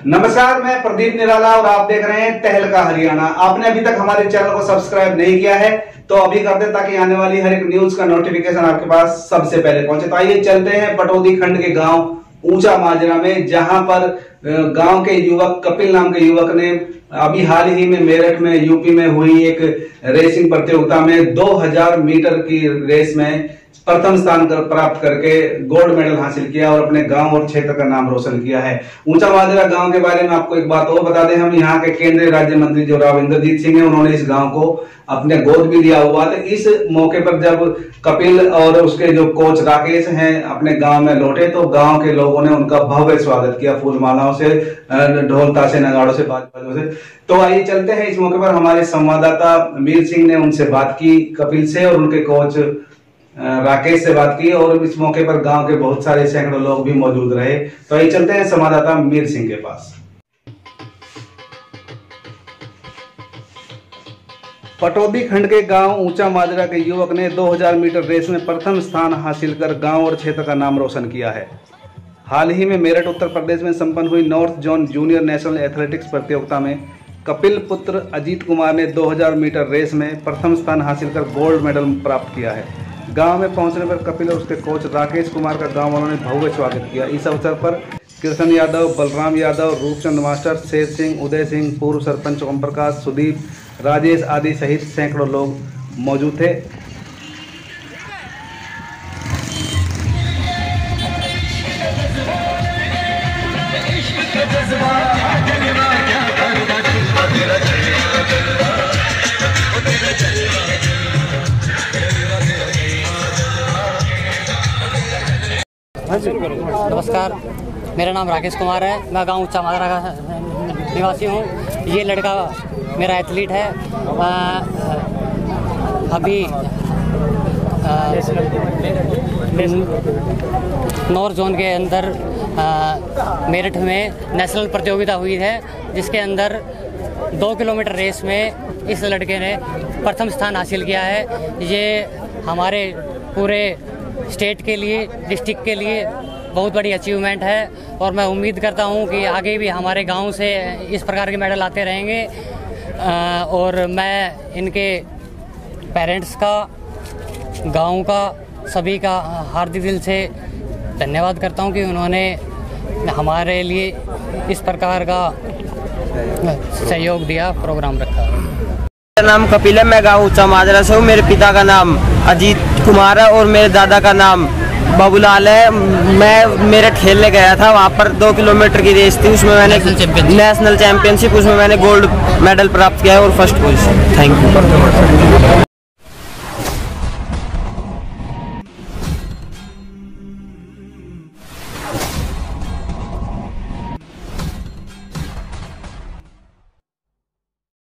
नमस्कार, मैं प्रदीप निराला और आप देख रहे हैं तहलका हरियाणा। आपने अभी तक हमारे चैनल को सब्सक्राइब नहीं किया है तो अभी कर दें ताकि आने वाली हर एक न्यूज का नोटिफिकेशन आपके पास सबसे पहले पहुंचे। तो आइए चलते हैं पटौदी खंड के गांव ऊंचा माजरा में, जहां पर गांव के युवक कपिल नाम के युवक ने अभी हाल ही में मेरठ में यूपी में हुई एक रेसिंग प्रतियोगिता में 2000 मीटर की रेस में प्रथम स्थान प्राप्त करके गोल्ड मेडल हासिल किया और अपने गांव और क्षेत्र का नाम रोशन किया है। ऊंचा माजरा गांव के बारे में आपको एक बात और बता दें, हम यहाँ के केंद्रीय राज्य मंत्री जो राव इंद्रजीत सिंह है, उन्होंने इस गांव को अपने गोद भी दिया हुआ था। इस मौके पर जब कपिल और उसके जो कोच राकेश हैं अपने गांव में लौटे तो गांव के लोगों ने उनका भव्य स्वागत किया, फूल मालाओं से, ढोल ताशे नगाड़ों से, बाजों से। तो आइए चलते हैं, इस मौके पर हमारे संवाददाता मीर सिंह ने उनसे बात की, कपिल से और उनके कोच राकेश से बात की, और इस मौके पर गांव के बहुत सारे सैकड़ों लोग भी मौजूद रहे। तो आइए चलते हैं संवाददाता मीर सिंह के पास। पटौदी खंड के गांव ऊंचा माजरा के युवक ने 2000 मीटर रेस में प्रथम स्थान हासिल कर गांव और क्षेत्र का नाम रोशन किया है। हाल ही में मेरठ उत्तर प्रदेश में संपन्न हुई north zone junior national athletics प्रतियोगिता में कपिल पुत्र अजीत कुमार ने 2000 मीटर रेस में प्रथम स्थान हासिल कर गोल्ड मेडल प्राप्त किया है। गांव में पहुंचने पर कपिल और उसके कोच राकेश कुमार का गांव वालों ने भव्य स्वागत किया। इस अवसर पर कृष्ण यादव, बलराम यादव, रूपचंद मास्टर, शेर सिंह, उदय सिंह, पूर्व सरपंच ओम प्रकाश, सुदीप, राजेश आदि सहित सैकड़ों लोग मौजूद थे। नमस्कार, मेरा नाम राकेश कुमार है। मैं गांव ऊंचा माजरा का निवासी हूं। ये लड़का मेरा एथलीट है। अभी नॉर्थ जोन के अंदर मेरठ में नेशनल प्रतियोगिता हुई है, जिसके अंदर 2 किलोमीटर रेस में इस लड़के ने प्रथम स्थान हासिल किया है। ये हमारे पूरे स्टेट के लिए, डिस्ट्रिक्ट के लिए बहुत बड़ी अचीवमेंट है और मैं उम्मीद करता हूं कि आगे भी हमारे गांव से इस प्रकार के मेडल आते रहेंगे। और मैं इनके पेरेंट्स का, गांव का, सभी का हार्दिक दिल से धन्यवाद करता हूं कि उन्होंने हमारे लिए इस प्रकार का सहयोग दिया, प्रोग्राम रखा। मेरा नाम कपिल है, मैं गाँव ऊंचा माजरा से हूँ। मेरे पिता का नाम अजीत कुमार है और मेरे दादा का नाम बाबूलाल है। मैं मेरठ खेलने गया था, वहाँ पर 2 किलोमीटर की रेस थी, उसमें मैंने नेशनल चैंपियनशिप, उसमें मैंने गोल्ड मेडल प्राप्त किया है और फर्स्ट पोजीशन। Thank you.